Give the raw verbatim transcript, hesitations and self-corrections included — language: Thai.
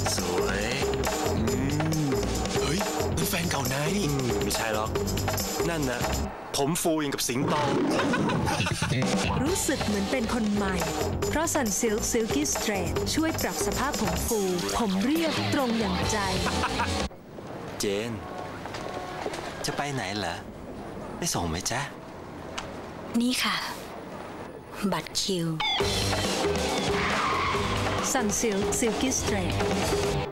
สวยเฮ้ยเป็นแฟนเก่านายนี่ไม่ใช่หรอกนั่นนะผมฟูอย่างกับสิงโตรู้สึกเหมือนเป็นคนใหม่เพราะ Sunsilk Silky Straight ช่วยปรับสภาพผมฟูผมเรียบตรงอย่างใจเจนจะไปไหนเหรอไม่ส่งไหมจ๊ะนี่ค่ะบัตรคิว Sunsilk Silky Straight